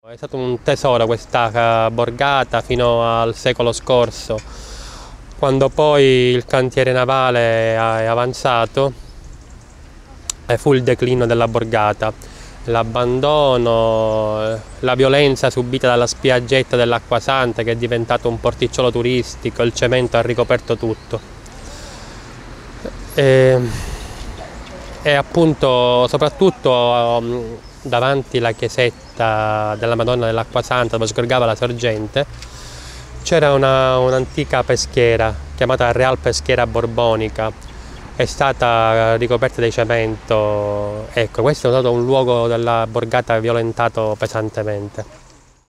È stato un tesoro questa borgata fino al secolo scorso, quando poi il cantiere navale è avanzato e fu il declino della borgata, l'abbandono, la violenza subita dalla spiaggetta dell'Acquasanta che è diventato un porticciolo turistico, il cemento ha ricoperto tutto. E appunto soprattutto davanti alla chiesetta della Madonna dell'Acquasanta dove sgorgava la sorgente c'era un'antica peschiera chiamata Real Peschiera Borbonica, è stata ricoperta di cemento. Ecco, questo è stato un luogo della borgata violentato pesantemente.